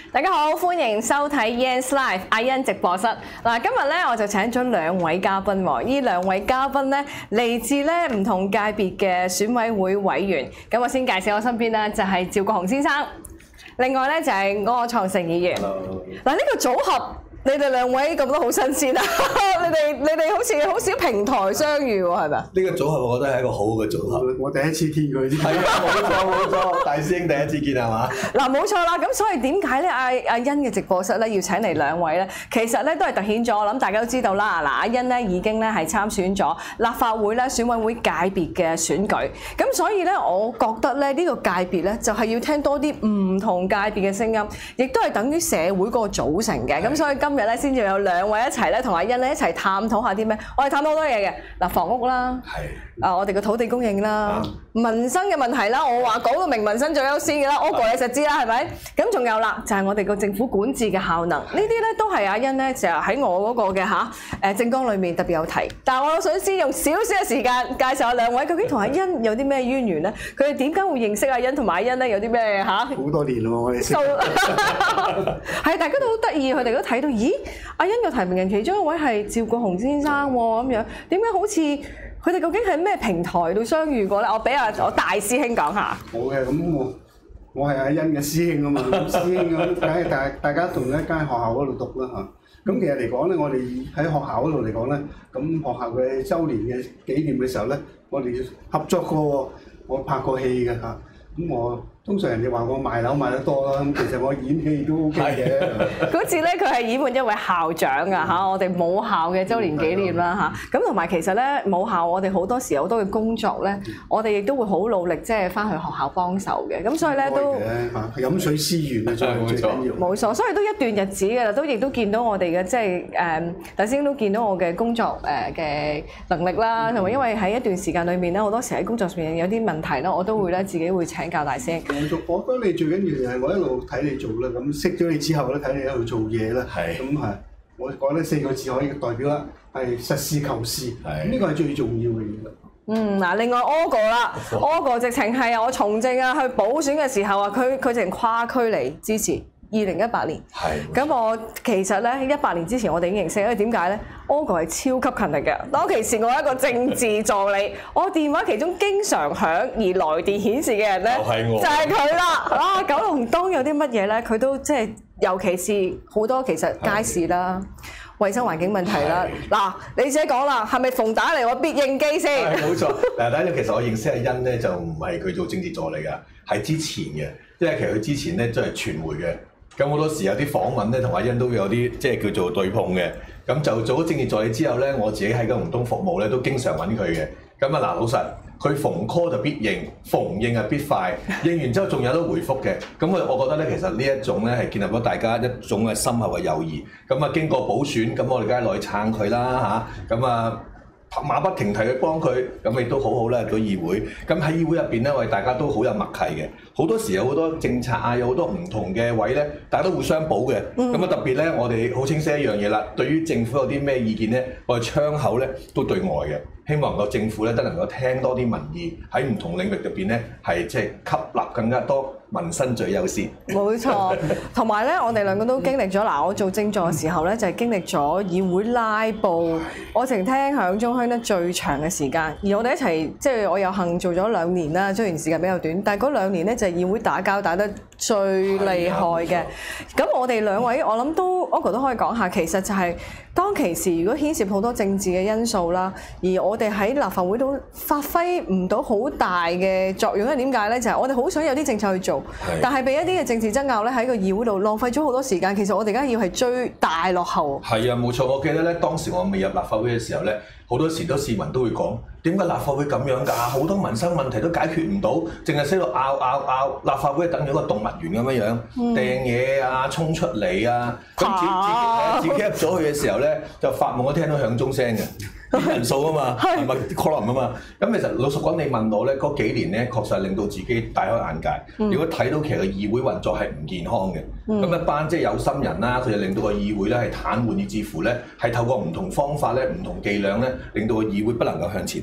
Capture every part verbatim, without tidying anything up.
大家好，歡迎收睇 Yen's Live 阿欣直播室。嗱，今日咧我就請咗兩位嘉賓喎，呢兩位嘉賓咧嚟自咧唔同界別嘅選委會委員。咁我先介紹我身邊咧就係趙國雄先生，另外咧就係柯創盛議員。嗱，呢個組合。你哋兩位咁都好新鮮啊！你哋你哋好似好少平台相遇喎，係咪啊？ 呢個組合我覺得係一個好嘅組合。 我第一次見佢先。 係啊，冇錯冇錯，大師兄第一次見係嘛？ 嗱，冇錯啦。咁所以點解咧？阿阿欣嘅直播室咧要請嚟兩位咧，其實咧都係凸顯咗。我諗大家都知道啦。嗱，阿欣咧已經咧係參選咗立法會咧選委會界別嘅選舉。咁所以咧，我覺得咧呢個界別咧就係要聽多啲唔同界別嘅聲音，亦都係等於社會嗰個組成嘅。咁所以今日咧先至有兩位一齊咧同阿欣咧一齊探討下啲咩？我哋探討好多嘢嘅。嗱，房屋啦，係啊，我哋嘅土地供應啦，民生嘅問題啦，我話講到明民生最優先嘅啦，我個你實知啦，係咪？咁仲有啦，就係我哋個政府管治嘅效能，呢啲咧都係阿欣咧就喺我嗰個嘅嚇誒政綱裏面特別有提。但係我想先用少少嘅時間介紹下兩位，究竟同阿欣有啲咩淵源咧？佢哋點解會認識阿欣同埋阿欣咧？有啲咩嚇？ 好多年咯，我哋識。 係大家都好得意，佢哋都睇到，咦？阿欣嘅提名人其中一位係趙國雄先生喎，咁樣點解好似佢哋究竟喺咩平台度相遇過咧？我俾阿我大師兄講下。 好嘅，咁我我係阿欣嘅師兄啊嘛，師兄咁梗係大大家同一間學校嗰度讀啦嚇。咁其實嚟講咧，我哋喺學校嗰度嚟講咧，咁學校嘅週年嘅紀念嘅時候咧，我哋合作過，我拍過戲嘅嚇。咁我通常人哋話我賣樓賣得多啦，咁其實我演戲都 OK 嘅。 嗰次咧，佢係演換一位校長㗎嚇，我哋母校嘅週年紀念啦嚇。咁同埋其實咧，母校我哋好多時好多嘅工作咧，我哋亦都會好努力，即係翻去學校幫手嘅。咁所以咧都飲水思源啊，最最緊要。 冇錯，所以都一段日子㗎啦，都亦都見到我哋嘅即係誒，頭先都見到我嘅工作誒嘅能力啦，同埋因為喺一段時間裏面咧，好多時喺工作上面有啲問題啦，我都會咧自己會請教大師兄。 我覺得你最緊要係我一路睇你做啦，咁識咗你之後咧，睇你一路做嘢啦，咁係我講呢四個字可以代表啦，係實事求是，呢個係最重要嘅嘢啦。嗯， 嗱，另外柯哥啦，柯哥直情係我從政啊，去補選嘅時候啊，佢佢直情跨區嚟支持。二零一八年，咁我其實咧一八年之前我哋已經認識，因為點解咧？柯哥係超級勤力嘅。當其時我一個政治助理，我電話其中經常響而來電顯示嘅人咧，就係佢啦。啊，九龍東有啲乜嘢咧？佢都即係，尤其是好多其實街市啦、衞生環境問題啦。嗱，你自己講啦，係咪逢打嚟我必應機先？ 係冇錯。嗱，第一其實我認識阿欣咧，就唔係佢做政治助理㗎，係之前嘅，因為其實佢之前咧都係傳媒嘅。咁好多時有啲訪問咧，同阿欣都有啲即係叫做對碰嘅。咁就做咗政治助理之後咧，我自己喺九龍東服務咧，都經常揾佢嘅。咁啊嗱，老實，佢逢 call 就必應，逢應啊必快，應完之後仲有得回覆嘅。咁我我覺得咧，其實呢一種咧係建立咗大家一種嘅深厚嘅友誼。咁啊經過補選，咁我哋梗係落去撐佢啦嚇。咁啊馬不停蹄去幫佢，咁亦都好好啦個議會。咁喺議會入邊咧，我哋大家都好有默契嘅。好多時有好多政策啊，有好多唔同嘅位咧，大家都互相補嘅。咁啊、嗯、特別咧，我哋好清晰一樣嘢啦。對於政府有啲咩意見咧，我哋窗口咧都對外嘅。希望個政府咧都能夠聽多啲民意，喺唔同領域入邊咧係即係吸納更加多民生最優先。冇錯，同埋咧，我哋兩個都經歷咗嗱，我做政助嘅時候咧，就係經歷咗議會拉布，我淨聽響中鄉咧最長嘅時間，而我哋一齊即係我有幸做咗兩年啦，雖然時間比較短，但係嗰兩年咧就係議會打交打得最厲害嘅。咁我哋兩位我諗都 Uncle 都可以講下，其實就係當其時如果牽涉好多政治嘅因素啦，而我哋喺立法會都發揮唔到好大嘅作用，因為點解咧？就係、是、我哋好想有啲政策去做，是但係俾一啲嘅政治爭拗咧喺個議會度浪費咗好多時間。其實我哋而家要係追大落後。係啊，冇錯。我記得咧，當時我未入立法會嘅時候咧，好多時都市民都會講：點解立法會咁樣㗎？好多民生問題都解決唔到，淨係識到拗拗拗。立法會等於一個動物園咁樣樣，掟嘢、嗯、啊，衝出嚟啊，咁自自己自己入咗去嘅時候咧，就發夢我聽到響鐘聲嘅。人數啊嘛，係咪 column 啊嘛？咁其實老實講，你問我咧，嗰幾年咧確實係令到自己大開眼界。嗯、如果睇到其實議會運作係唔健康嘅，咁、嗯、一班即係有心人啦，佢就令到個議會咧係癱瘓，以至乎咧係透過唔同方法咧、唔同伎倆咧，令到個議會不能夠向前行。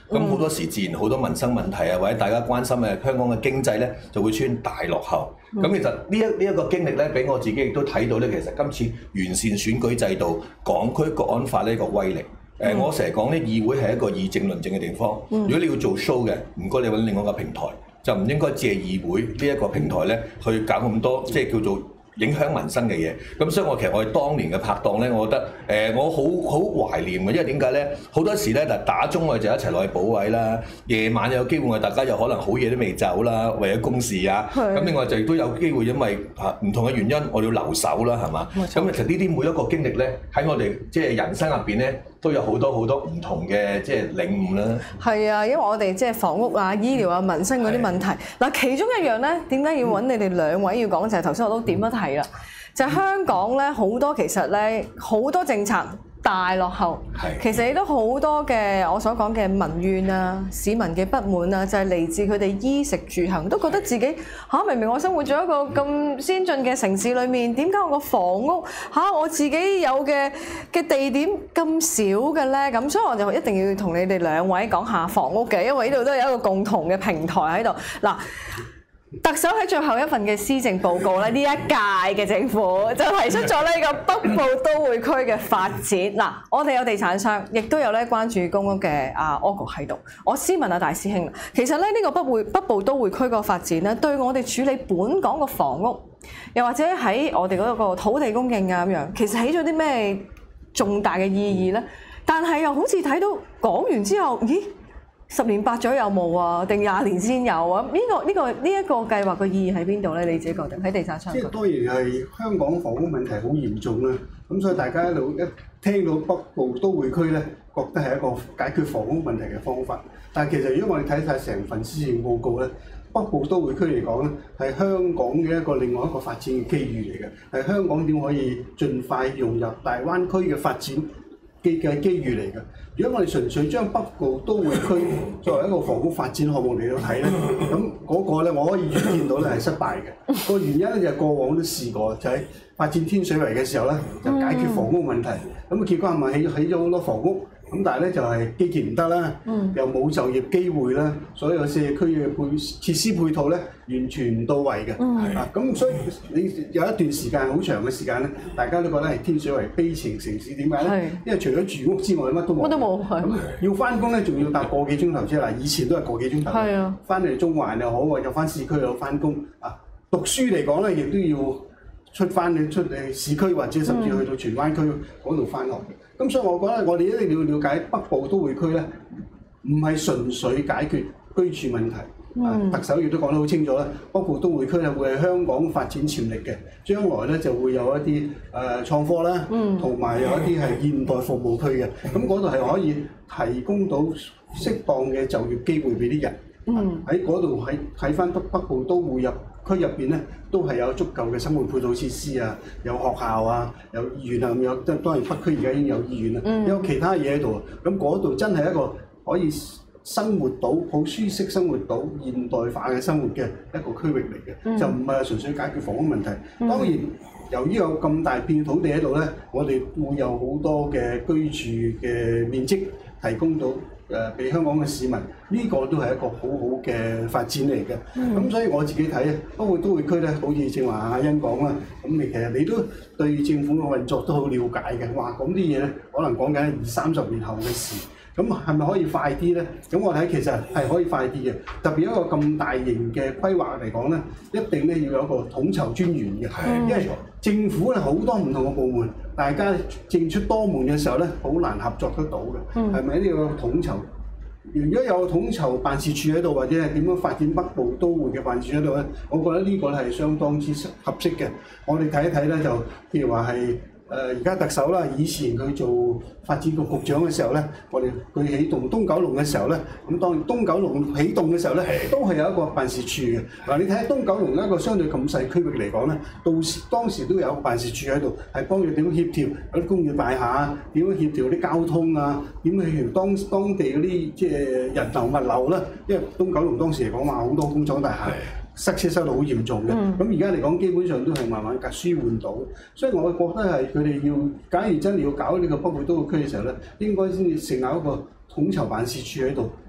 咁好多時自然好多民生問題啊，或者大家關心嘅香港嘅經濟咧，就會出現大落後。咁、嗯、其實呢一呢一個經歷咧，俾我自己亦都睇到咧，其實今次完善選舉制度、港區國安法呢個威力。誒、嗯呃，我成日講咧，議會係一個議政論政嘅地方。嗯、如果你要做 show 嘅，唔該你揾另外一個平台，就唔應該借議會呢一個平台咧去搞咁多，即係叫做影響民生嘅嘢，咁所以我其實我哋當年嘅拍檔咧，我覺得誒、呃、我好好懷念嘅，因為點解咧？好多時咧嗱打鐘我哋就一齊落去補位啦，夜晚有機會我哋大家又可能好夜都未走啦，為咗公事啊，咁的另外就亦都有機會因為嚇唔同嘅原因，我哋要留守啦，係嘛？咁錯其實呢啲每一個經歷咧，喺我哋即係人生入邊咧，都有好多好多唔同嘅即係領悟啦。係啊，因為我哋即係房屋啊、醫療啊、民生嗰啲問題，嗱的其中一樣咧，點解要揾你哋兩位要講就係頭先我都點咗題啦。就係香港咧，好多其實咧，好多政策大落後，的其實亦都好多嘅我所講嘅民怨啊、市民嘅不滿啊，就係、是、嚟自佢哋衣食住行，都覺得自己嚇、啊、明明我生活咗一個咁先進嘅城市裏面，點解我個房屋嚇、啊、我自己有嘅嘅地點咁少嘅咧？咁所以我就一定要同你哋兩位講下房屋嘅，因為呢度都有一個共同嘅平台喺度嗱。特首喺最後一份嘅施政報告咧，呢一屆嘅政府就提出咗呢個北部都會區嘅發展。嗱，我哋有地產商，亦都有咧關注公屋嘅阿 Ogo 喺度。我先問下大師兄，其實咧呢個北會北部都會區個發展咧，對我哋處理本港個房屋，又或者喺我哋嗰個土地供應啊咁樣，其實起咗啲咩重大嘅意義咧？但係又好似睇到講完之後，咦？十年八載有冇啊？定廿年先有啊？呢、這個呢、這個呢一、這個計劃嘅意義喺邊度咧？你自己覺得喺地產商？ 即係當然係香港房屋問題好嚴重啦。咁所以大家一路一聽到北部都會區咧，覺得係一個解決房屋問題嘅方法。但係其實如果我哋睇晒成份施政報告咧，北部都會區嚟講咧，係香港嘅一個另外一個發展嘅機遇嚟嘅，係香港點可以盡快融入大灣區嘅發展嘅嘅機遇嚟嘅。如果我哋純粹將北部都會區作為一個房屋發展項目嚟到睇咧，咁嗰個咧我可以預見到咧係失敗嘅。個原因咧就係過往都試過，就喺發展天水圍嘅時候咧，就解決房屋問題。咁啊結果係咪起起咗好多房屋？咁但係咧就係基建唔得啦，又冇就業機會啦，所有社區嘅配設施配套咧完全唔到位嘅。啊咁所以你有一段時間好長嘅時間咧，大家都覺得係天水圍悲情城市，點解咧？因為除咗住屋之外，乜都冇。乜都冇。咁要翻工咧，仲要搭個幾鐘頭車嗱，以前都係個幾鐘頭。係啊。翻嚟中環又好，又翻市區又翻工。啊，讀書嚟講咧，亦都要出翻去出嚟市區或者甚至去到荃灣區嗰度翻學。咁所以我覺得我哋一定要了解北部都會區咧，唔係純粹解決居住問題。嗯、特首亦都講得好清楚啦，北部都會區係會係香港發展潛力嘅，將來咧就會有一啲誒、呃、創科啦，同埋、嗯、有一啲係現代服務區嘅。咁嗰度係可以提供到適當嘅就業機會俾啲人。喺嗰度喺睇翻北北部都會入區入邊咧，都係有足夠嘅生活配套設施啊，有學校啊，有醫院啊，咁有當當然北區而家已經有醫院啦，嗯、有其他嘢喺度。咁嗰度真係一個可以生活到好舒適、生活到現代化嘅生活嘅一個區域嚟嘅，嗯、就唔係純粹解決房屋問題。嗯、當然，由於有咁大片土地喺度咧，我哋會有好多嘅居住嘅面積提供到。誒俾香港嘅市民，呢、這個都係一個好好嘅發展嚟嘅。咁、嗯、所以我自己睇，北部都會區咧，好似正話阿欣講啦，咁你其實你都對政府嘅運作都好了解嘅。哇，咁啲嘢咧，可能講緊二三十年後嘅事。咁係咪可以快啲咧？咁我睇其實係可以快啲嘅。特別一個咁大型嘅規劃嚟講咧，一定咧要有一個統籌專員嘅。嗯、因為政府咧好多唔同嘅部門，大家政出多門嘅時候咧，好難合作得到嘅。係咪呢個統籌？如果有統籌辦事處喺度，或者係點樣發展北部都會嘅辦事處喺度咧，我覺得呢個係相當之合適嘅。我哋睇一睇咧，就譬如話係。誒而家特首啦，以前佢做發展局局長嘅時候咧，我哋佢起動東九龍嘅時候咧，咁當然東九龍起動嘅時候咧，都係有一個辦事處嘅。嗱，你睇下東九龍一個相對咁細區域嚟講咧，到時當時都有辦事處喺度，係幫佢點樣協調嗰啲工業大廈，點樣協調啲交通啊，點樣協調當當地嗰啲即係人流物流啦。因為東九龍當時嚟講話好多工廠大廈。塞車塞到好嚴重嘅，咁而家嚟講基本上都係慢慢隔舒緩到，所以我覺得係佢哋要，假如真係要搞呢個北部都會區嘅時候咧，應該先至成立一個統籌辦事處喺度，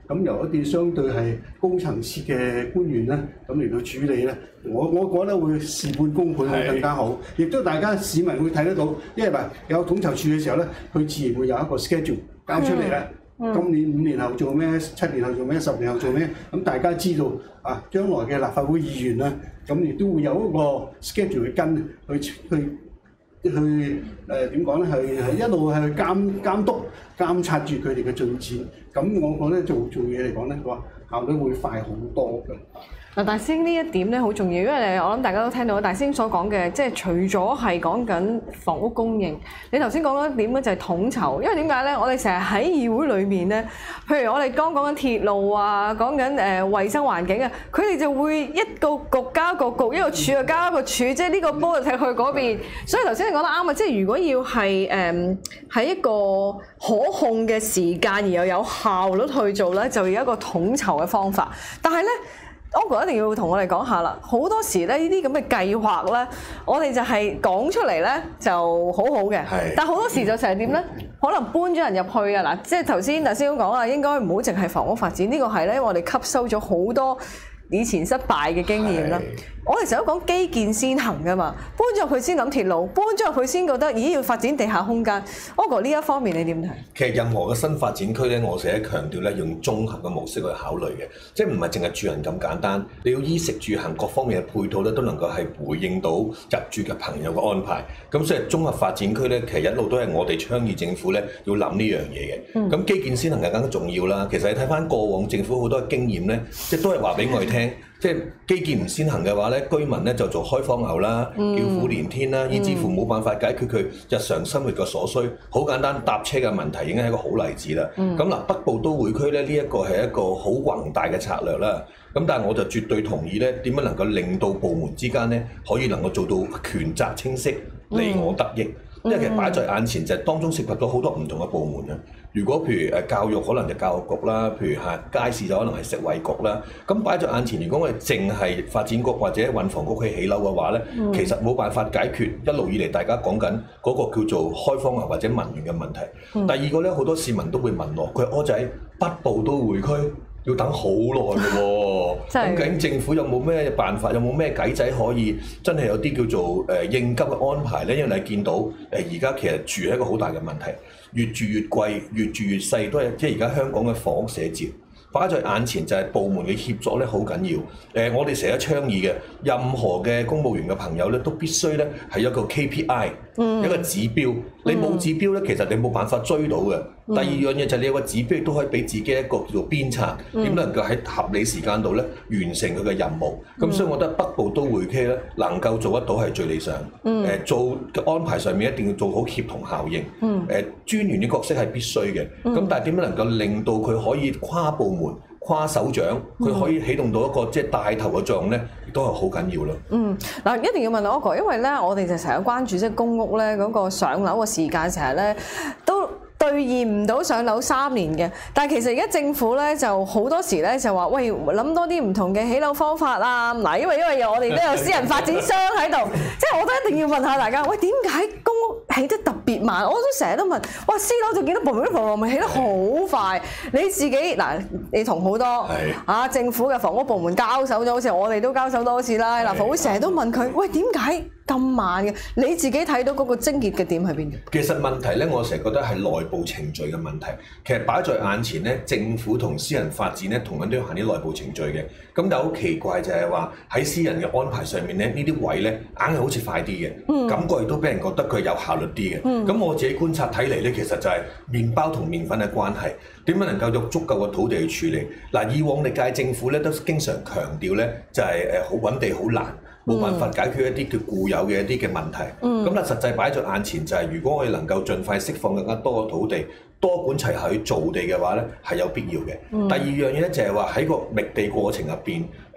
咁由一啲相對係高層次嘅官員咧，咁嚟到處理咧，我我覺得會事半功倍會更加好，亦都大家市民會睇得到，因為嗱有統籌處嘅時候咧，佢自然會有一個 schedule 交出嚟啦。嗯嗯、今年五年後做咩？七年後做咩？十年後做咩？咁大家知道啊，將來嘅立法會議員啦，咁亦都會有一個 schedule 去跟去去。去誒點講咧？係係一路係去監監督、監察住佢哋嘅進展。咁我覺得做做嘢嚟講咧，話效率會快好多嘅。 嗱，大師兄呢一點咧好重要，因為我諗大家都聽到大師兄所講嘅，即係除咗係講緊房屋供應，你頭先講嗰一點咧就係統籌。因為點解咧？我哋成日喺議會裏面咧，譬如我哋剛講緊鐵路啊，講緊誒衞生環境啊，佢哋就會一個局加一個局，一個處就加一個處，即係呢個波就踢去嗰邊。所以頭先你講得啱啊，即係如果要係誒喺一個可控嘅時間而又有效率去做咧，就要一個統籌嘅方法。但係咧，Ogo 一定要同我哋講下啦，好多時咧呢啲咁嘅計劃咧，我哋就係講出嚟咧就好好嘅， 是但好多時就成日點咧？可能搬咗人入去啊！嗱，即係頭先大師兄講啊，應該唔好淨係房屋發展，呢個係咧我哋吸收咗好多以前失敗嘅經驗啦。我哋成日都講基建先行噶嘛，搬咗入去先諗鐵路，搬咗入去先覺得咦要發展地下空間。Ogo 呢一方面你點睇？ 其實任何嘅新發展區咧，我成日強調咧，用綜合嘅模式去考慮嘅，即係唔係淨係住人咁簡單，你要衣食住行各方面嘅配套咧，都能夠係回應到入住嘅朋友嘅安排。咁所以綜合發展區咧，其實一路都係我哋倡議政府咧要諗呢樣嘢嘅。咁、嗯、基建先行係更加重要啦。其實你睇翻過往政府好多嘅經驗咧，即係都係話俾我哋聽。即係基建唔先行嘅話咧，居民咧就做開荒牛啦、叫苦連天啦，以至乎冇辦法解決佢日常生活嘅所需。好簡單，搭車嘅問題已經係一個好例子啦。咁嗱、嗯，北部都會區咧呢一個係一個好宏大嘅策略啦。咁但係我就絕對同意咧，點樣能夠令到部門之間咧可以能夠做到權責清晰、你我得益。因為其實擺在眼前就係當中涉及到好多唔同嘅部門啊。如果譬如誒教育可能就教育局啦，譬如係街市就可能係食衞局啦。咁擺在眼前，如果我哋淨係發展局或者運房局去起樓嘅話咧，嗯、其實冇辦法解決一路以嚟大家講緊嗰個叫做開荒啊或者民怨嘅問題。嗯、第二個咧，好多市民都會問我，佢柯仔北部都會區要等好耐嘅喎，咁究竟政府有冇咩辦法，有冇咩計仔可以真係有啲叫做誒應急嘅安排咧？因為你見到誒而家其實住係一個好大嘅問題，越住越貴，越住越細，都係即係而家香港嘅房屋寫照。擺在眼前就係部門嘅協作咧，好緊要。誒、呃，我哋成日倡議嘅，任何嘅公務員嘅朋友咧，都必須咧係一個 K P I，、嗯、一個指標。你冇指標咧，其實你冇辦法追到嘅。嗯、第二樣嘢就係你有個指標，亦都可以俾自己一個叫做鞭策，點、嗯、能夠喺合理時間度咧完成佢嘅任務。咁、嗯、所以我覺得北部都會區咧能夠做得到係最理想。誒、嗯呃，做嘅安排上面一定要做好協同效應。誒、嗯呃，專員嘅角色係必須嘅。咁、嗯、但係點樣能夠令到佢可以跨部門、跨首長，佢可以起動到一個即係帶頭嘅作用咧，亦都係好緊要咯。嗯， 嗱，一定要問我一個，因為咧，我哋就成日關注即係公屋咧嗰個上樓嘅時間，成日咧都兌現唔到上樓三年嘅。但係其實而家政府咧就好多時咧就話，喂，諗多啲唔同嘅起樓方法啊。嗱，因為因為我哋都有私人發展商喺度，即係我都一定要問下大家，喂，點解公屋起得特別慢？我都成日都問，哇，私樓就見到嘭嘭嘭嘭起得好快。你自己嗱，你同好多啊政府嘅房屋部門交手咗，好似我哋都交手多次啦。立法會成日都問佢，喂，點解咁慢嘅？你自己睇到嗰個症結嘅點喺邊？ 其實問題咧，我成日覺得係內部程序嘅問題。其實擺在眼前咧，政府同私人發展咧，同樣都要行啲內部程序嘅。咁但係好奇怪就係話喺私人嘅安排上面咧，呢啲位咧硬係好似快啲嘅，嗯、感覺亦都俾人覺得佢有效率啲嘅。咁、嗯、我自己觀察睇嚟咧，其實就係麵包同麵粉嘅關係。點樣能夠有足夠嘅土地去處理？嗱，以往歷屆政府咧都經常強調咧，就係誒好揾地好難，冇辦法解決一啲叫固有嘅一啲嘅問題。咁啦、嗯，實際擺在眼前就係、是，如果我哋能夠盡快釋放更加多嘅土地，多管齊下去造地嘅話咧，係有必要嘅。嗯、第二樣嘢咧就係話喺個覓地過程入邊，誒、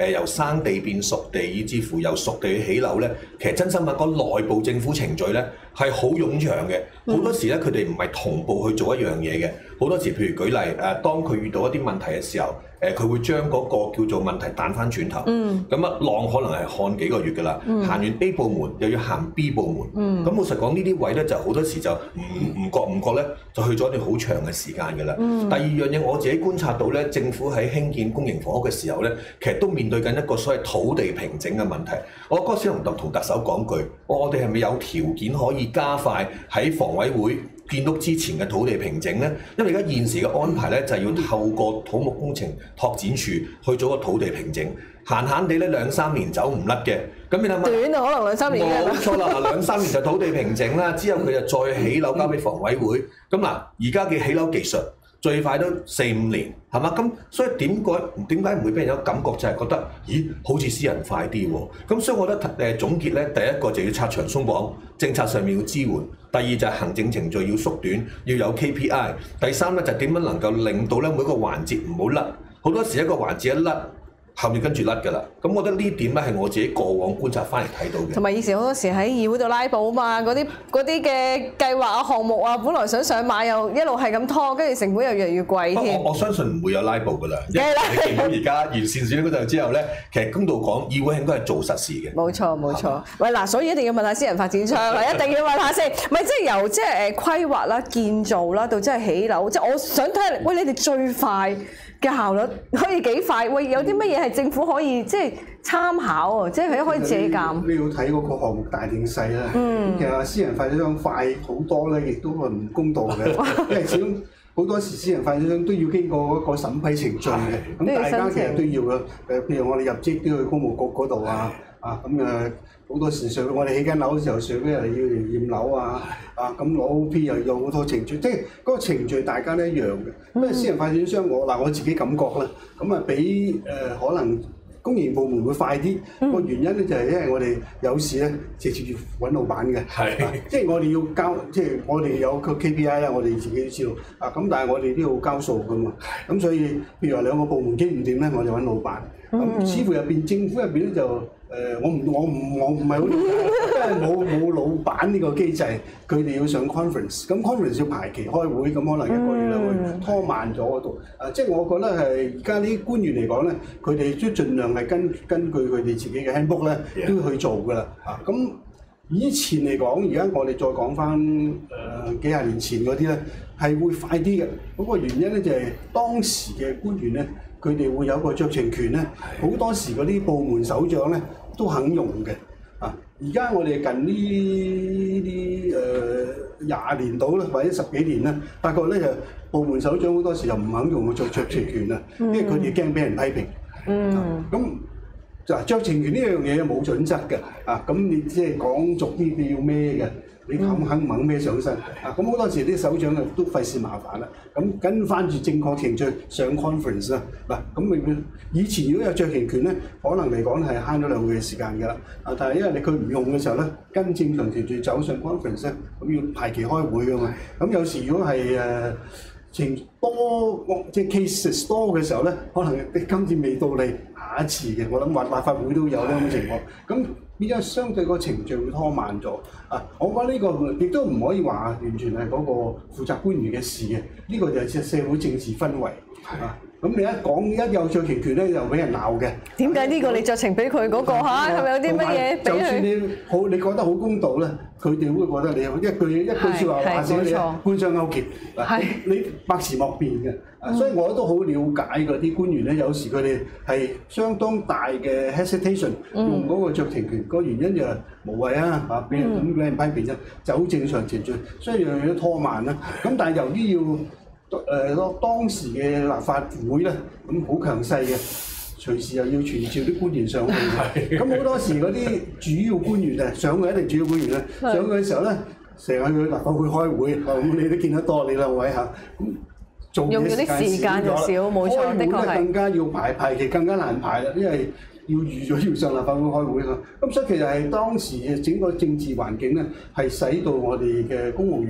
誒由生地變熟地，以至乎由熟地去起樓咧，其實真心講講內部政府程序咧係好冗長嘅，好多時咧佢哋唔係同步去做一樣嘢嘅，好多時譬如舉例誒，當佢遇到一啲問題嘅時候，誒佢會將嗰個叫做問題彈翻轉頭，咁啊浪可能係看幾個月㗎啦，行完 A 部門又要行 B 部門，咁老實講呢啲位咧就好多時就唔唔覺唔覺咧就去咗一段好長嘅時間㗎啦。第二樣嘢我自己觀察到咧，政府喺興建公營房屋嘅時候咧，其實都面對緊一個所謂土地平整嘅問題。我嗰時同同特首講句，我哋係咪有條件可以加快喺房委會建屋之前嘅土地平整咧？因為而家現時嘅安排咧就係要透過土木工程拓展處去做個土地平整，閒閒地咧兩三年走唔甩嘅。咁你諗下， 短啊，可能兩三年嘅。 冇錯啦，兩三年就土地平整啦，之後佢就再起樓交俾房委會。咁嗱，而家嘅起樓技術最快都四五年，係嘛？咁所以點解點解唔會俾人有感覺就係覺得，咦，好似私人快啲喎？咁所以我覺得誒總結咧，第一個就要拆牆鬆綁，政策上面要支援；第二就係行政程序要縮短，要有 K P I；第三咧就係點樣能夠令到咧每個環節唔好甩。好多時一個環節一甩，後面跟住甩㗎啦，咁我覺得呢點咧係我自己過往觀察翻嚟睇到嘅。同埋以前好多時喺議會度拉布嘛，嗰啲嗰啲嘅計劃啊項目啊，本來想上馬又一路係咁拖，跟住成本又越嚟越貴添。 我我相信唔會有拉布㗎啦，因為你見到而家完善選舉嗰陣之後咧，其實公道講，議會應該係做實事嘅。 冇錯冇錯，喂嗱，所以一定要問下私人發展商啦，一定要問下先，唔係即係由即係誒規劃啦、建造啦，到即係起樓，即係我想睇下，喂你哋最快嘅效率可以幾快？喂，有啲乜嘢係政府可以即係參考啊？即係佢可以借鑑。 你要睇嗰個項目大定細啦。嗯。其實私人發展商快好多咧，亦都係唔公道嘅，因為始終好多時私人發展商都要經過嗰個審批程序嘅。咁大家其實都要嘅。誒，譬如我哋入職都要去工務局嗰度啊，啊咁誒好多時上我哋起緊樓嘅時候，上邊人要嚟驗樓啊，啊咁攞 O P 又有好多程序，即係嗰個程序大家都一樣嘅。咁啊，私人發展商我嗱我自己感覺啦，咁啊比誒可能公營部門會快啲。個原因咧就係因為我哋有時咧直接要揾老闆嘅，係、啊，即係我哋要交，即係我哋有個 K P I 啦，我哋自己都知道。啊咁，但係我哋都要交數噶嘛。咁所以譬如話兩個部門傾唔掂咧，我哋揾老闆。咁似乎入邊政府入邊咧就誒、呃，我唔我唔我唔係好了解，因為冇冇老闆呢個機制，佢哋要上 conference，咁 conference 要排期開會，咁可能一個月兩個月拖慢咗嗰度。啊，即係我覺得係而家啲官員嚟講咧，佢哋都盡量係根根據佢哋自己嘅 handbook 咧，都要去做㗎啦。啊，咁以前嚟講，而家我哋再講翻誒幾廿年前嗰啲咧，係會快啲嘅。嗰個原因咧就係當時嘅官員咧。佢哋會有個酌情權咧，好多時嗰啲部門首長咧都肯用嘅。啊，而家我哋近呢啲誒廿年到啦，或者十幾年啦，發覺咧就部門首長好多時就唔肯用個酌酌情權啦，因為佢哋驚俾人批評。嗯。咁就酌情權呢樣嘢冇準則嘅。啊，咁你即係講俗啲，你要孭嘅。你肯唔肯唔肯孭上身啊？咁好多時啲首長啊都費事麻煩啦。咁跟翻住正確程序上 conference 啦。嗱，咁你以前如果有酌情權咧，可能嚟講係慳咗兩個月時間㗎啦。啊，但係因為你佢唔用嘅時候咧，跟正常程序走上 conference 咧，咁要排期開會㗎嘛。咁有時如果係誒情多即係 cases 多嘅時候咧，可能你今次未到你下一次嘅，我諗話立法會都有呢咁嘅情況。咁變咗相對個程序會拖慢咗啊！我覺得呢個亦都唔可以話完全係嗰個負責官員嘅事嘅，呢個就係社會政治氛圍啊！咁你一講一有酌情權咧，就俾人鬧嘅。點解呢個你酌情俾佢嗰個嚇？係咪有啲乜嘢俾佢？就算你好，你覺得好公道咧，佢哋會覺得你一句一句説話話死你，官商勾結，你百詞莫辯嘅。所以我都好了解嗰啲官員咧，有時佢哋係相當大嘅 hesitation 用嗰個酌情權，個原因就係無謂啊嚇，俾人咁俾人批評啫，走正常程序，所以樣樣都拖慢啦。咁但係由於要誒當當時嘅立法會咧，咁好強勢嘅，隨時又要傳召啲官員上去。咁好多時嗰啲主要官員啊，上去一定主要官員啦，上去嘅時候咧，成日去立法會開會，咁你都見得多你兩位嚇。咁做嘢時間就少，冇錯，的確係。開會咧更加要排排期，更加難排啦，因為要預咗要上立法會開會啊。咁所以其實係當時嘅整個政治環境咧，係使到我哋嘅公務員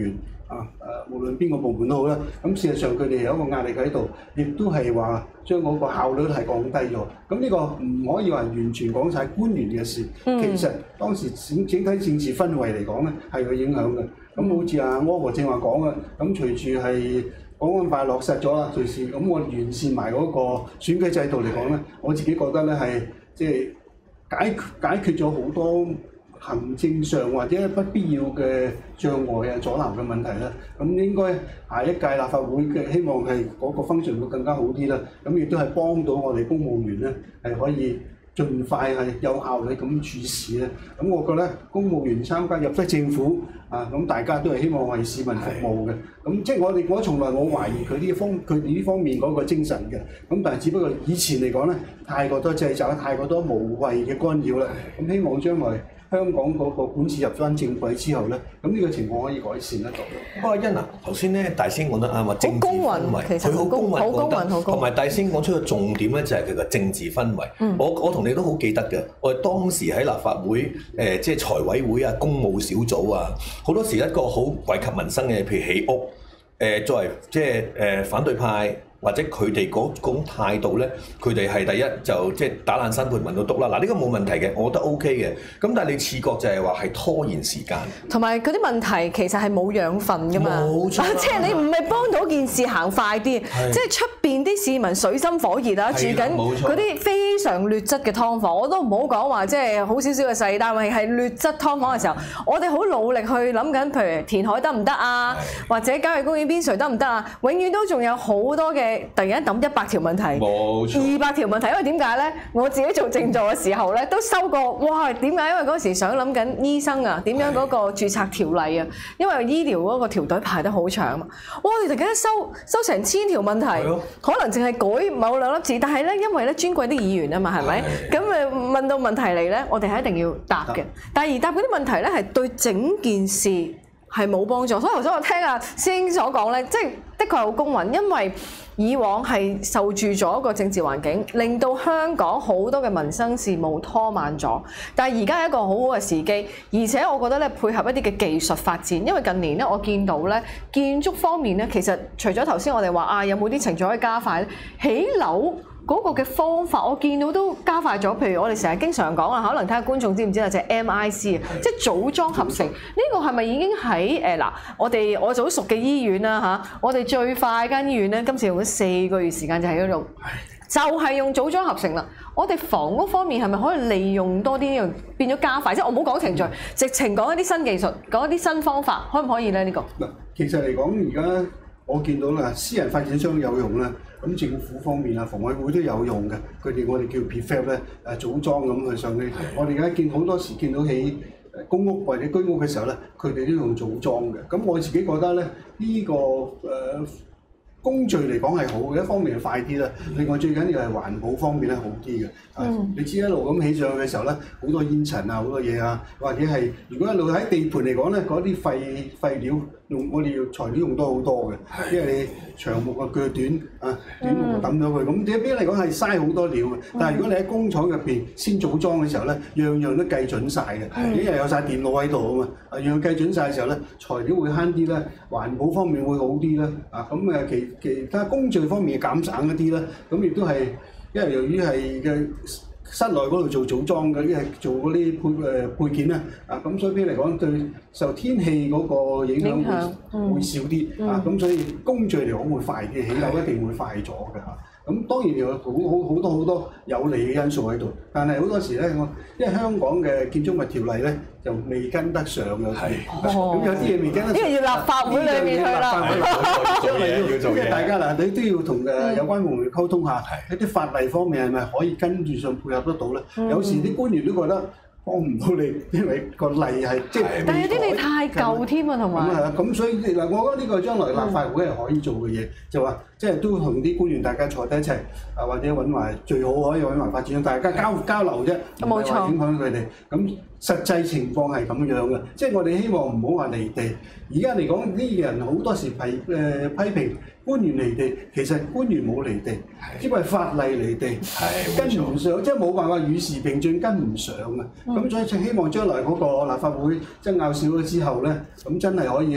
啊誒，無論邊個部門都好啦。咁事實上佢哋有一個壓力喺度，亦都係話將嗰個效率係降低咗。咁呢個唔可以話完全講晒官員嘅事， 嗯、 其實當時整整體政治氛圍嚟講咧係有影響嘅。咁好似阿柯和正話講嘅，咁隨住係國安法落實咗啦，隨時咁我完善埋嗰個選舉制度嚟講咧，我自己覺得咧係即係解解決咗好多行政上或者不必要嘅障礙啊、阻撓嘅問題啦。咁應該下一屆立法會嘅希望係嗰個 function 會更加好啲啦。咁亦都係幫到我哋公務員咧係可以盡快係有效率咁處事咧。咁我覺得公務員參加入得政府啊，咁大家都係希望為市民服務嘅。咁即係我哋我從來冇懷疑佢呢方佢哋呢方面嗰個精神嘅。咁但係只不過以前嚟講咧，太過多掣肘，太過多無謂嘅干擾啦。咁希望將來香港嗰個管治入翻正軌之後咧，咁呢個情況可以改善得到。 不過欣啊，頭先咧大師講得啱啊，政治氛圍， 其實佢好公允講得，同埋大師講出個重點咧就係佢個政治氛圍。嗯、我我同你都好記得嘅，我哋當時喺立法會誒、呃、即係財委會啊、公務小組啊，好多時一個好惠及民生嘅，譬如起屋，誒、呃、作為即係誒、呃、反對派。或者佢哋嗰種態度咧，佢哋係第一就即係打爛新盤問到篤啦。嗱，呢個冇問題嘅，我覺得 O K 嘅。咁但係你視覺就係話係拖延時間，同埋嗰啲問題其實係冇養分㗎嘛。 冇錯， 即係你唔係幫到件事行快啲，即係出邊啲市民水深火熱啊，住緊嗰啲非常劣質嘅劏房，我都唔好講話即係好少少嘅細單位係劣質劏房嘅時候，我哋好努力去諗緊，譬如填海得唔得啊，或者郊野公園邊陲得唔得啊，永遠都仲有好多嘅。突然間抌一百條問題，冇錯，二百條問題，因為點解咧？我自己做政助嘅時候咧，都收過，哇！點解？因為嗰時想諗緊醫生啊，點樣嗰個註冊條例啊，因為醫療嗰個條隊排得好長啊嘛。哇！你突然間收收成千條問題，可能淨係改某兩粒字，但係咧，因為咧尊貴啲議員啊嘛，係咪？咁誒問到問題嚟咧，我哋係一定要答嘅。但係而答嗰啲問題咧，係對整件事係冇幫助。所以頭先我聽阿師兄所講咧，即係的確係好公允，因為以往係受住咗一個政治環境，令到香港好多嘅民生事務拖慢咗。但係而家係一個好好嘅時機，而且我覺得咧配合一啲嘅技術發展，因為近年咧我見到咧建築方面咧，其實除咗頭先我哋話啊，有冇啲程序可以加快咧？起樓嗰個嘅方法，我見到都加快咗。譬如我哋成日經常講啊，可能睇下觀眾知唔知啊，就係 M I C 啊，即係組裝合成。呢個係咪已經喺誒嗱？我哋我就好熟嘅醫院啦嚇，我哋最快間醫院咧，今次用咗四個月時間就喺嗰度，就係用組裝合成啦。我哋房屋方面係咪可以利用多啲呢樣變咗加快？即係我唔好講程序，直情講一啲新技術，講一啲新方法，可唔可以咧？呢個嗱，其實嚟講而家我見到啦，私人發展商有用啦。咁政府方面啊，房委會都有用嘅，佢哋我哋叫 prefab 咧，誒組裝咁去上去。我哋而家見好多時見到起誒公屋或者居屋嘅時候咧，佢哋都用組裝嘅。咁我自己覺得咧，呢、這個誒、呃、工序嚟講係好嘅，一方面係快啲啦，另外最緊要係環保方面咧好啲嘅。嗯、你知一路咁起上去嘅時候咧，好多煙塵啊，好多嘢啊，或者係如果一路喺地盤嚟講咧，嗰啲廢廢料。用我哋要材料用多好多嘅，因為你長木啊鋸短啊，短木就抌咗佢，咁這邊嚟講係嘥好多料嘅。但係如果你喺工廠入邊先組裝嘅時候咧，樣樣都計準晒嘅，因為有晒電腦喺度啊嘛，啊樣樣計準晒嘅時候咧，材料會慳啲啦，環保方面會好啲啦，啊咁誒其其他工序方面減省一啲啦，咁亦都係因為由於係嘅。室內嗰度做組裝嘅，即係做嗰啲配誒配件啦，啊咁所以嚟講對受天氣嗰個影響會響、嗯、會少啲，嗯、啊咁所以工序嚟講會快啲，起樓一定會快咗嘅嚇。咁當然有好好好多好多有利嘅因素喺度，但係好多時咧，我因為香港嘅建築物條例咧就未跟得上嘅，咁有啲嘢未跟得上，因為要立法會裏面去啦，因為要即係大家嗱，你都要同誒有關部門溝通下，一啲法例方面係咪可以跟住上配合得到咧？有時啲官員都覺得幫唔到你，因為個例係即係，但係有啲你太舊添啊，同埋咁係啊，咁所以嗱，我覺得呢個將來立法會係可以做嘅嘢，就話即係都同啲官員大家坐低一齊啊，或者揾埋最好可以揾埋發展商，大家交交流啫，冇錯，影響佢哋。咁實際情況係咁樣嘅，即係我哋希望唔好話離地。而家嚟講，啲人好多時批誒批評官員離地，其實官員冇離地，只不過係法例離地，跟唔上，即係冇辦法與時並進，跟唔上嘅。咁所以希望將來嗰個立法會爭拗少咗之後咧，咁真係可以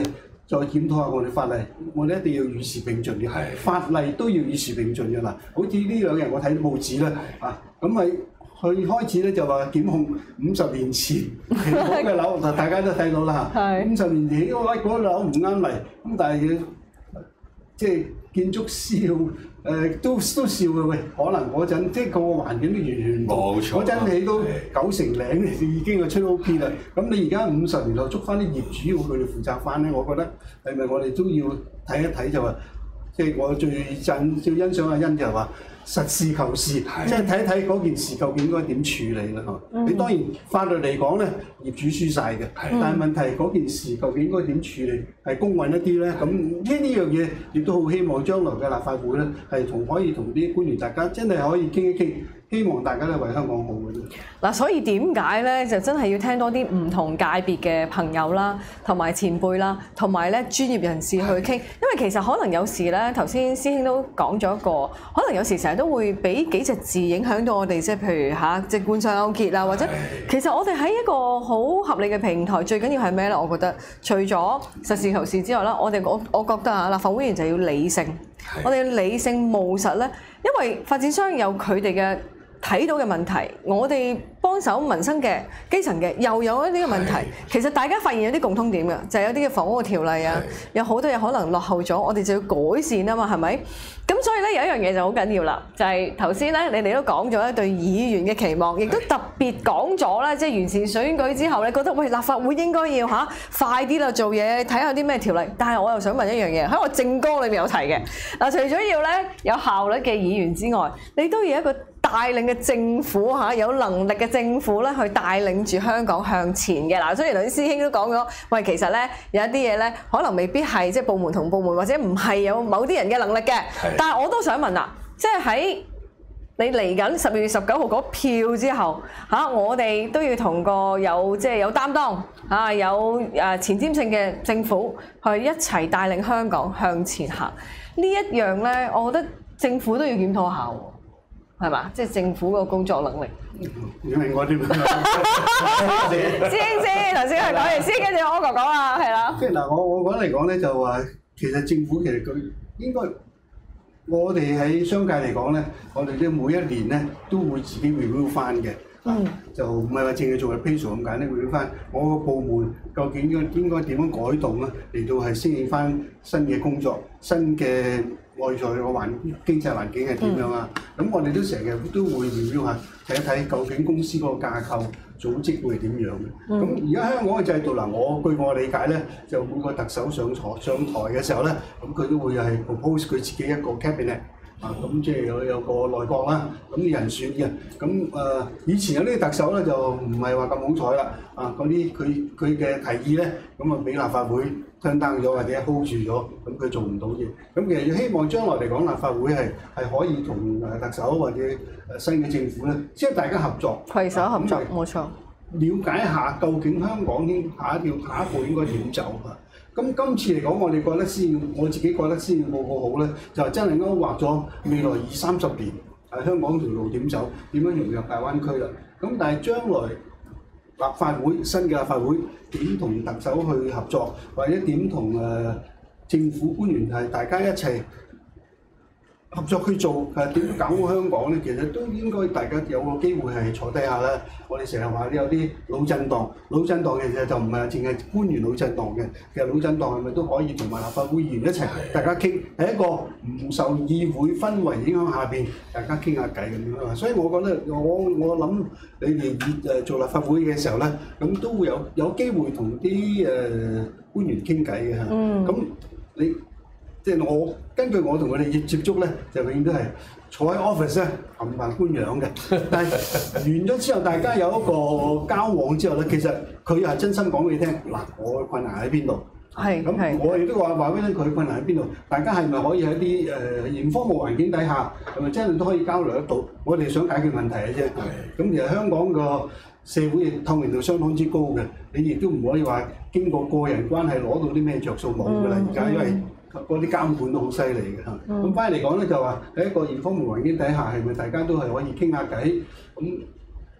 再檢討下我哋法例，我哋一定要與時並進嘅， 係法例都要與時並進嘅啦。好似呢兩日我睇報紙咧，啊咁咪佢開始咧就話檢控五十年前起好嘅樓，嗱大家都睇到啦嚇，五十年前起嗰嗰樓唔啱例，咁但係即係建築師誒、呃、都都笑嘅喂，可能嗰陣即係個環境都完全唔同， 冇錯， 嗰陣起到九成零已經係出 O P 啦。咁你而家五十年後捉翻啲業主要佢哋負責翻咧，我覺得係咪我哋都要睇一睇就話，即係我最讚最欣賞阿欣就係話實事求是，即係睇一睇嗰件事究竟應該點處理啦嚇。嗯、你當然法律嚟講咧，業主輸晒嘅，嗯、但係問題嗰件事究竟應該點處理，係公允一啲咧？咁呢呢樣嘢亦都好希望將來嘅立法會咧，係同可以同啲官員大家真係可以傾一傾。希望大家都為香港好嘅啫。嗱， 所以點解咧就真係要聽多啲唔同界別嘅朋友啦，同埋前輩啦，同埋咧專業人士去傾。因為其實可能有時咧，頭先師兄都講咗一個，可能有時成日都會俾幾隻字影響到我哋，即係譬如嚇，即係官商勾結啊，或者其實我哋喺一個好合理嘅平台，最緊要係咩咧？我覺得除咗實事求是之外啦，我哋我我覺得啊，立法會議員就要理性，我哋要理性務實咧，因為發展商有佢哋嘅睇到嘅問題，我哋幫手民生嘅基層嘅又有一啲嘅問題。其實大家發現有啲共通點嘅，就係、是、有啲嘅房屋嘅條例啊，有好多嘢可能落後咗，我哋就要改善啊嘛，係咪？咁所以咧有一樣嘢就好緊要啦，就係頭先咧你哋都講咗咧對議員嘅期望，亦都特別講咗咧，即係完善選舉之後咧，覺得喂立法會應該要嚇快啲啦做嘢，睇下啲咩條例。但係我又想問一樣嘢，喺我政綱裏面有提嘅嗱，除咗要咧有效率嘅議員之外，你都要一個帶領嘅政府嚇，有能力嘅政府咧去帶領住香港向前嘅嗱。雖然頭先師兄都講咗，喂其實咧有一啲嘢咧可能未必係即係部門同部門或者唔係有某啲人嘅能力嘅，但係我都想問啦，即係喺你嚟緊十二月十九號嗰票之後嚇，我哋都要同個有即係有擔當嚇、有誒前瞻性嘅政府去一齊帶領香港向前行。呢一樣咧，我覺得政府都要檢討下喎。係嘛？即係政府個工作能力。 你明我點？師兄先，頭先係講完先，跟住我哥講啊，係啦。 即係嗱，我我講嚟講咧，就話其實政府其實佢應該，我哋喺商界嚟講咧，我哋咧每一年咧都會自己 review 翻嘅。嗯。就唔係話淨係做 appraisal 咁簡單 review 翻我個部門究竟應該應該點樣改動咧，嚟到係適應翻新嘅工作、新嘅外在個環經濟環境係點樣啊？咁、嗯、我哋都成日都會 review 下，睇一睇究竟公司嗰個架構組織會係點樣嘅。咁而家香港嘅制度嗱，我據我理解咧，就每個特首上台上台嘅時候咧，咁佢都會係 propose 佢自己一個 cabinet。啊，咁即係有有個內閣啦，咁啲人選嘅，咁誒、呃、以前有啲特首咧就唔係話咁好彩啦，啊嗰啲佢佢嘅提議咧，咁啊俾立法會 turn down 咗或者 hold 住咗，咁佢做唔到嘢。咁其實要希望將來嚟講，立法會係係可以同誒特首或者誒新嘅政府咧，即係大家合作，攜手合作，冇錯。了解下究竟香港應下一條下一步應該點走啊？咁今次嚟講，我哋覺得先，我自己覺得施政報告好咧，就係真係勾畫咗未來二三十年係香港條路點走，點樣融入大灣區啦。咁但係將來立法會新嘅立法會點同特首去合作，或者點同誒政府官員係大家一齊合作去做，誒點樣搞好香港咧？其實都應該大家有個機會係坐低下啦。我哋成日話有啲腦震盪，腦震盪其實就唔係淨係官員腦震盪嘅，其實腦震盪係咪都可以同埋立法會議員一齊大家傾，喺一個唔受議會氛圍影響下邊，大家傾下偈咁樣啊。所以我覺得我我諗你哋以誒做立法會嘅時候咧，咁都會有有機會同啲誒官員傾偈嘅嚇。嗯。咁你？即係我根據我同佢哋接觸咧，就永遠都係坐喺 office 咧，冚唪唥官樣嘅。但係完咗之後，大家有一個交往之後咧，其實佢係真心講俾你聽。嗱，我嘅困難喺邊度？係咁，我亦都話話俾你聽，佢嘅困難喺邊度？大家係咪可以喺啲誒嚴科務環境底下，係咪真係都可以交流得到？我哋想解決問題嘅啫。咁其實香港個社會嘅透明度相當之高嘅，你亦都唔可以話經過個人關係攞到啲咩着數冇㗎啦。而家因為嗰啲監管都好犀利嘅嚇，咁翻嚟嚟講咧就話喺一個嚴科務環境底下，係咪大家都係可以傾下偈？咁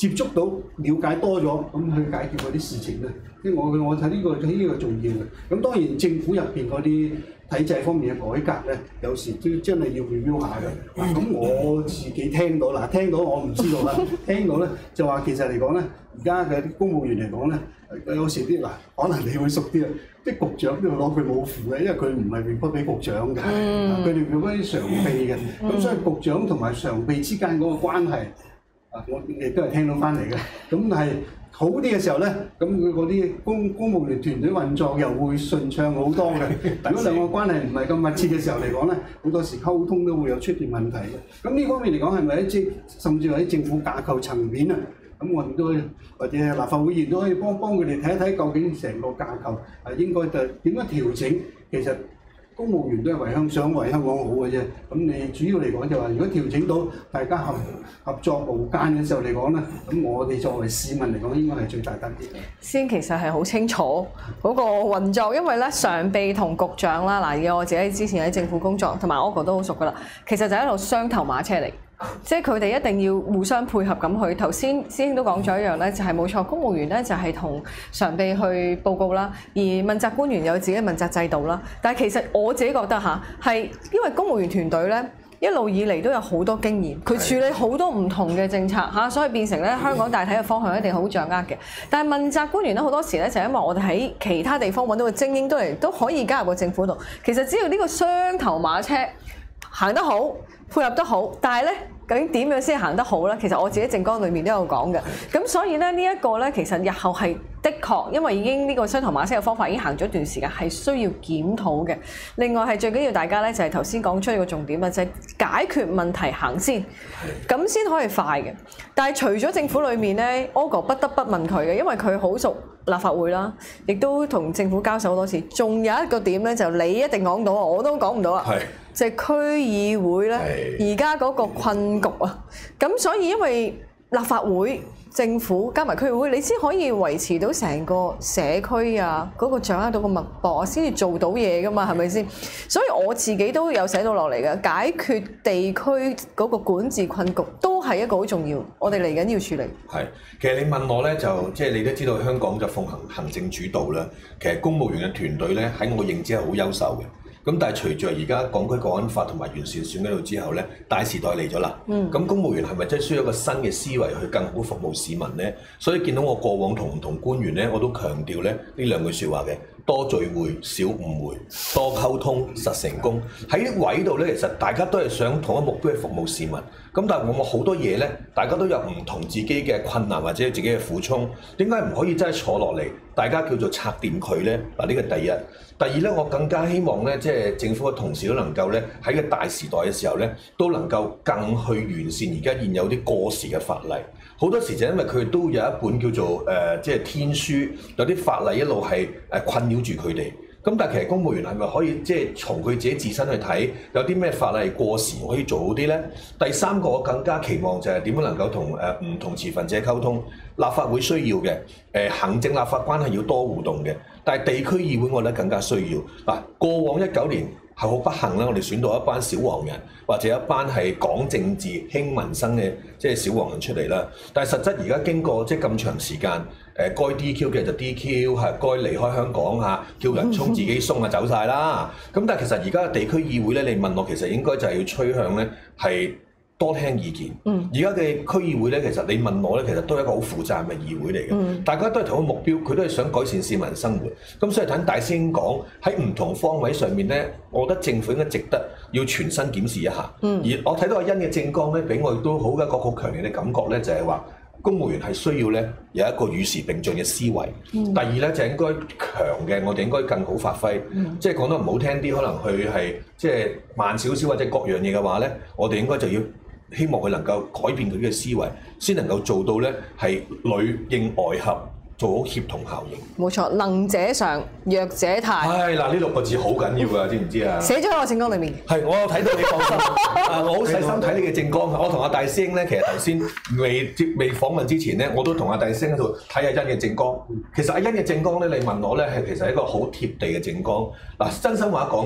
接觸到、了解多咗，咁去解決嗰啲事情咧。即係我我睇呢個睇呢個重要嘅。咁當然政府入邊嗰啲體制方面嘅改革咧，有時都真係要 review 下嘅。咁我自己聽到啦，聽到我唔知道啦，聽到咧就話其實嚟講咧，而家嘅公務員嚟講咧，有時啲嗱，可能你會熟啲啊，啲局長都要攞佢冇符嘅，因為佢唔係 report 俾局長嘅，佢哋 report 啲常秘嘅。咁所以局長同埋常秘之間嗰個關係，啊，我亦都係聽到翻嚟嘅。咁係好啲嘅時候咧，咁佢嗰啲公公務員團隊運作又會順暢好多嘅。如果兩個關係唔係咁密切嘅時候嚟講咧，好多時溝通都會有出現問題嘅。咁呢方面嚟講係咪喺政甚至喺政府架構層面啊？咁我哋都或者立法會議員都可以幫幫佢哋睇一睇究竟成個架構係應該就點樣調整。其實公務員都係為香想為香港好嘅啫。咁你主要嚟講就話，如果調整到大家合合作無間嘅時候嚟講咧，咁我哋作為市民嚟講應該係最大得啲。 先其實係好清楚嗰個運作，因為咧常秘同局長啦，嗱，以我自己之前喺政府工作，同埋 Ogo 都好熟噶啦，其實就係一路雙頭馬車嚟。即係佢哋一定要互相配合咁去。頭先師兄都講咗一樣咧，就係冇錯，公務員咧就係同常秘去報告啦，而問責官員有自己問責制度啦。但係其實我自己覺得嚇係因為公務員團隊咧一路以嚟都有好多經驗，佢處理好多唔同嘅政策嚇，所以變成咧香港大體嘅方向一定好掌握嘅。但係問責官員咧好多時咧就係因為我哋喺其他地方揾到嘅精英都嚟都可以加入個政府度。其實只要呢個雙頭馬車行得好，配合得好，但係咧究竟點樣先行得好咧？其實我自己政綱裏面都有講嘅。咁所以咧呢一個咧，其實日後係的確，因為已經呢個雙頭馬車嘅方法已經行咗一段時間，係需要檢討嘅。另外係最緊要大家咧就係頭先講出呢個重點啦，就係解決問題行先，咁先可以快嘅。但係除咗政府裏面咧 ，Ogo 不得不問佢嘅，因為佢好熟立法會啦，亦都同政府交手好多次。仲有一個點咧，就你一定講到，我都講唔到啊。就係區議會咧，而家嗰個困局啊，咁所以因為立法會、政府加埋區議會，你先可以維持到成個社區啊嗰個掌握到個脈搏啊，先至做到嘢噶嘛，係咪先？所以我自己都有寫到落嚟嘅，解決地區嗰個管治困局都係一個好重要，我哋嚟緊要處理。係， 其實你問我咧，就即係你都知道香港就奉行行政主導啦。其實公務員嘅團隊咧喺我認知係好優秀嘅。咁但係隨住而家港區國安法同埋完善選舉到之後咧，大時代嚟咗啦。咁、嗯、公務員係咪真係需要一個新嘅思維去更好服務市民咧？所以見到我過往同唔同官員咧，我都強調咧呢兩句説話嘅：多聚會，少誤會；多溝通，實成功。喺啲位度咧，其實大家都係想同一目標去服務市民。咁但係我冇好多嘢咧，大家都有唔同自己嘅困難或者自己嘅苦衷。點解唔可以真係坐落嚟，大家叫做拆掂佢咧？嗱，呢個第一。第二咧，我更加希望咧，即係政府嘅同事都能夠咧喺個大時代嘅時候咧，都能夠更去完善而家現有啲過時嘅法例。好多時就因為佢哋都有一本叫做誒、呃，即係天書，有啲法例一路係誒困擾住佢哋。咁但係其實公務員係咪可以即係從佢自己自身去睇，有啲咩法例過時可以做好啲咧？第三個我更加期望就係點樣能夠同誒唔同持份者溝通。立法會需要嘅，誒、呃、行政立法關係要多互動嘅，但係地區議會我覺得更加需要。嗱，過往一九年係好不幸啦，我哋選到一班小黃人，或者一班係講政治輕民生嘅即係小黃人出嚟啦。但係實質而家經過即係咁長時間，誒、呃、該 D Q 嘅就 D Q，係該離開香港嚇，叫人衝自己鬆啊走晒啦。咁但係其實而家嘅地區議會咧，你問我其實應該就係要趨向咧係多聽意見。而家嘅區議會咧，其實你問我咧，其實都係一個好負責任嘅議會嚟嘅。嗯、大家都係同一個目標，佢都係想改善市民生活。咁所以睇大師兄講喺唔同方位上面咧，我覺得政府應該值得要全身檢視一下。嗯、而我睇到阿欣嘅政綱咧，俾我亦都好一個好強烈嘅感覺咧，就係話公務員係需要咧有一個與時並進嘅思維。嗯、第二咧就係應該強嘅，我哋應該更好發揮。嗯、即係講得唔好聽啲，可能佢係即係慢少少或者各樣嘢嘅話咧，我哋應該就要。希望佢能夠改變佢嘅思維，先能夠做到咧係裏應外合，做好協同效應。冇錯，能者上，弱者泰。 係嗱，呢六個字好緊要㗎，知唔知啊？ 寫咗喺我政綱裏面。係， 我有睇到你放心。啊，我好細心睇你嘅政綱。我同阿大師兄咧，其實頭先未接未訪問之前咧，我都同阿大師兄喺度睇阿欣嘅政綱。其實阿欣嘅政綱咧，你問我咧係其實係一個好貼地嘅政綱。嗱，真心話講嘅。誒、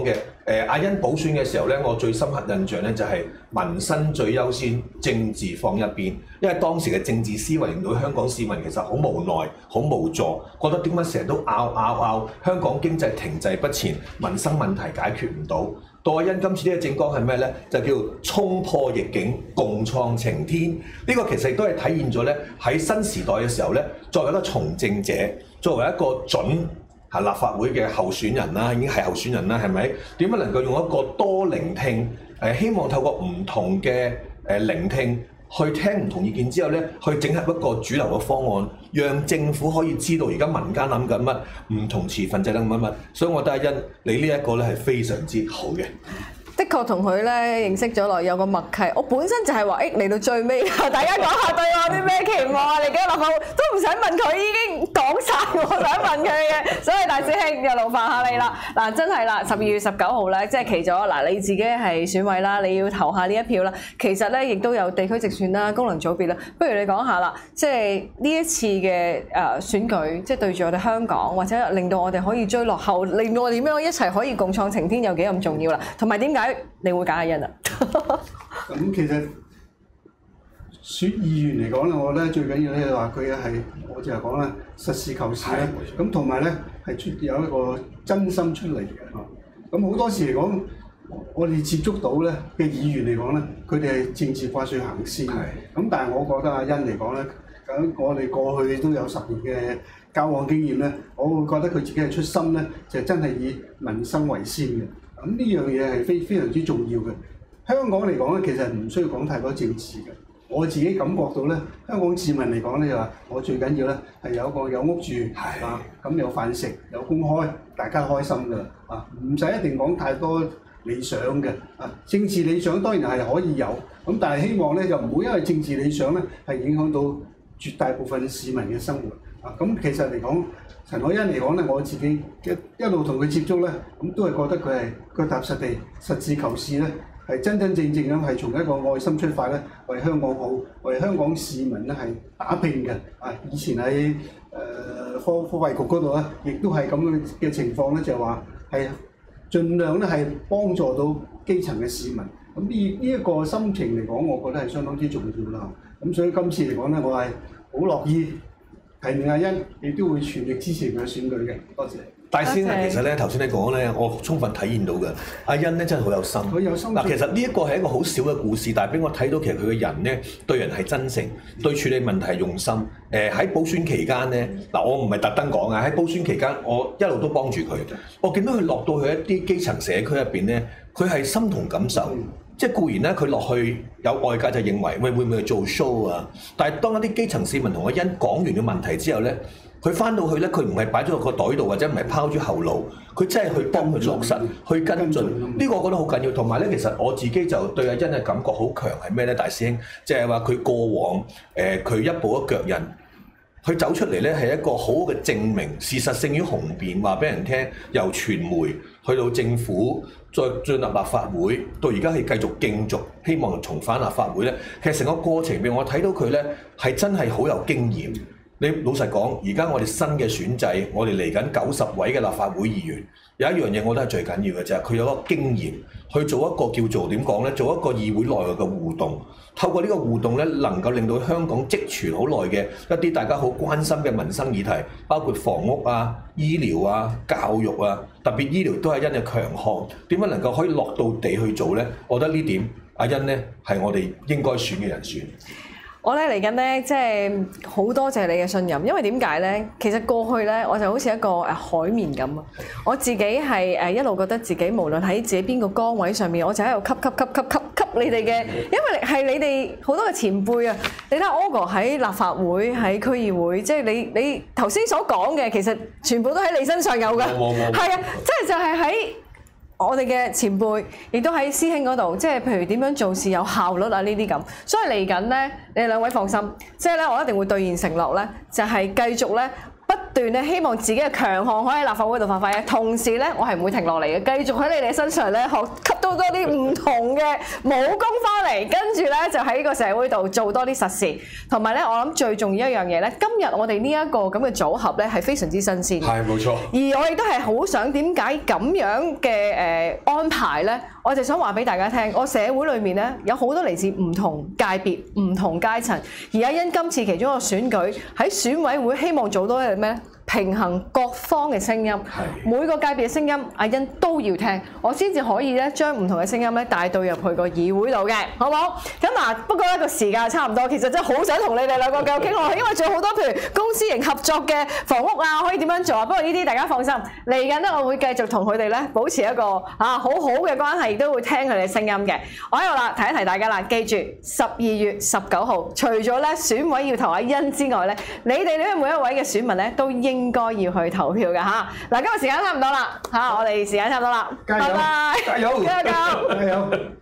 誒阿欣補選嘅時候咧，我最深刻印象咧就係民生最優先，政治放一邊。因為當時嘅政治思維令到香港市民其實好無奈、好無助，覺得點解成日都拗拗拗，香港經濟停滯不前，民生問題解決唔到。到阿欣今次呢個政綱係咩咧？就叫衝破逆境，共創晴天。呢、這個其實亦都係體現咗咧喺新時代嘅時候咧，作為一個從政者，作為一個準係立法會嘅候選人啦，已經係候選人啦，係咪？點樣能夠用一個多聆聽？誒，希望透過唔同嘅誒聆聽，去聽唔同意見之後咧，去整合一個主流嘅方案，讓政府可以知道而家民間諗緊乜，唔同持份者諗乜乜。所以我覺得阿欣，你呢一個咧係非常之好嘅。 的確同佢咧認識咗落有個默契。我本身就係話，誒嚟到最尾，大家講下對我啲咩期望啊？嚟緊立法會都唔使問佢，已經講晒我想問佢嘅。所以大師兄又勞煩下你啦。嗱，真係啦，十二月十九號咧，即係期咗嗱，你自己係選委啦，你要投下呢一票啦。其實咧，亦都有地區直選啦、功能組別啦。不如你講下啦，即係呢一次嘅誒選舉，即係對住我哋香港，或者令到我哋可以追落後，令到我哋點樣一齊可以共創晴天，有幾咁重要啦？同埋點解你會揀阿欣啊？ 咁其實選議員嚟講咧，我覺得最緊要咧就話佢係，我就係講啦，實事求是咧。咁同埋咧係出有一個真心出嚟嘅。咁好多時嚟講，我哋接觸到咧嘅議員嚟講咧，佢哋係政治掛帥行先。咁但係我覺得阿欣嚟講咧，咁我哋過去都有十年嘅交往經驗咧，我會覺得佢自己嘅出心咧，就真係以民生為先嘅。咁呢樣嘢係非非常之重要嘅。香港嚟講咧，其實唔需要講太多政治嘅。我自己感覺到咧，香港市民嚟講咧就話，我最緊要咧係有個有屋住，啊，咁有飯食，有工開，大家開心㗎啦，啊，唔使一定講太多理想嘅，啊，政治理想當然係可以有，咁但係希望咧就唔會因為政治理想咧係影響到絕大部分市民嘅生活，啊，咁其實嚟講，陳凱欣嚟講咧，我自己一一路同佢接觸咧，咁都係覺得佢係腳踏實地、實事求是咧。係真真正正咁係從一個愛心出發咧，為香港好，為香港市民咧係打拼嘅。啊，以前喺誒、呃、科科衛局嗰度咧，亦都係咁嘅嘅情況咧，就係話係盡量咧係幫助到基層嘅市民。咁呢呢一個心情嚟講，我覺得係相當之重要啦。咁所以今次嚟講咧，我係好樂意提名阿欣，亦都會全力支持佢嘅選舉嘅。多謝。 大師兄，其實咧頭先你講咧，我充分體驗到嘅。阿欣咧真係好有心。 佢有心。嗱， 其實呢一個係一個好少嘅故事，但係俾我睇到其實佢嘅人咧對人係真誠，對處理問題係用心。誒、呃、喺補選期間咧，嗱我唔係特登講啊，喺補選期間我一路都幫住佢。我見到佢落到去一啲基層社區入邊咧，佢係心同感受。嗯、即係固然咧，佢落去有外界就認為喂會唔會做 show 啊？但係當一啲基層市民同阿欣講完嘅問題之後咧，佢翻到去咧，佢唔係擺咗落個袋度，或者唔係拋諸後腦，佢真係去幫佢落實，去跟進。呢個我覺得好緊要。同埋咧，其實我自己就對阿欣嘅感覺好強係咩咧？大師兄，即係話佢過往誒佢、呃、一步一腳印，佢走出嚟咧係一個好嘅證明，事實勝於雄辯，話俾人聽。由傳媒去到政府，再進入立法會，到而家係繼續競逐，希望重返立法會咧。其實成個過程俾我睇到佢咧係真係好有經驗。你老實講，而家我哋新嘅選制，我哋嚟緊九十位嘅立法會議員，有一樣嘢我覺得係最緊要嘅就係佢有一個經驗，去做一個叫做點講咧，做一個議會內外嘅互動。透過呢個互動咧，能夠令到香港積存好耐嘅一啲大家好關心嘅民生議題，包括房屋啊、醫療啊、教育啊，特別醫療都係因嘅強項。點樣能夠可以落到地去做咧？我覺得呢點阿欣咧係我哋應該選嘅人選。 我咧嚟緊咧，即係好多謝你嘅信任，因為點解咧？其實過去咧，我就好似一個誒海綿咁啊！我自己係誒一路覺得自己無論喺自己邊個崗位上面，我就喺度吸吸吸吸吸吸你哋嘅，因為係你哋好多嘅前輩啊！你睇下 Ogo 喺立法會、喺區議會，即係你你頭先所講嘅，其實全部都喺你身上有㗎，係啊！即係就係喺我哋嘅前輩，亦都喺師兄嗰度，即係譬如點樣做事有效率啊呢啲咁，所以嚟緊咧，你哋兩位放心，即係咧我一定會兌現承諾咧，就係繼續咧不斷咧希望自己嘅強項可以喺立法會度發揮嘅，同時咧我係唔會停落嚟嘅，繼續喺你哋身上咧學吸到多啲唔同嘅武功翻嚟，跟住咧就喺個社會度做多啲實事，同埋咧我諗最重要一樣嘢咧，今日我哋呢一個咁嘅組合咧係非常之新鮮， 係冇錯。 而我亦都係好想點解咁樣嘅誒、呃、安排咧？我就想話俾大家聽，我社會裏面咧有好多嚟自唔同界別、唔同階層，而阿欣今次其中一個選舉喺選委會希望做到嘅咩咧？平衡各方嘅聲音，每個界別嘅聲音，阿欣都要聽，我先至可以咧將唔同嘅聲音咧帶到入去個議會度嘅，好唔好？咁嗱，不過咧個時間差唔多，其實真係好想同你哋兩個繼續傾落去，因為仲有好多譬如公私營合作嘅房屋啊，可以點樣做啊？不過呢啲大家放心，嚟緊咧我會繼續同佢哋咧保持一個啊好好嘅關係，亦都會聽佢哋聲音嘅。我喺度啦，提一提大家啦，記住十二月十九號，除咗咧選委要投阿欣之外咧，你哋呢每一位嘅選民咧都應應該要去投票嘅嚇。嗱，今日時間差唔多啦嚇，我哋時間差唔多啦，拜拜， 加油， 加油， 加油！